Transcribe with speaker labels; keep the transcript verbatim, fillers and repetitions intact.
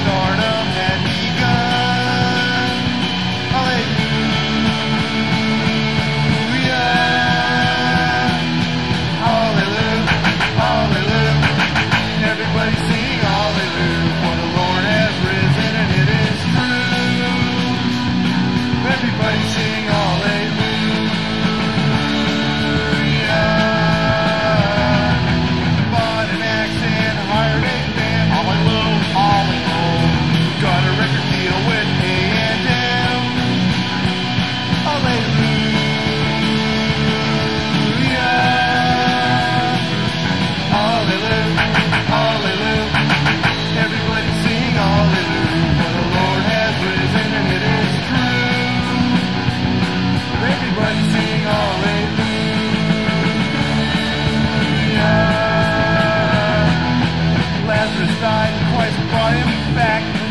Speaker 1: stardom had begun. Hallelujah. Hallelujah. Hallelujah. Everybody sing hallelujah, for the Lord has risen and it is true. Everybody sing hallelujah. Bought an axe and hired a band. Hallelujah, hallelujah. Got a record deal with A and M. Hallelujah. Hallelujah. Hallelujah. Everybody sing hallelujah, for the Lord has risen and it is true. Everybody sing hallelujah. Lazarus died and Christ brought him back.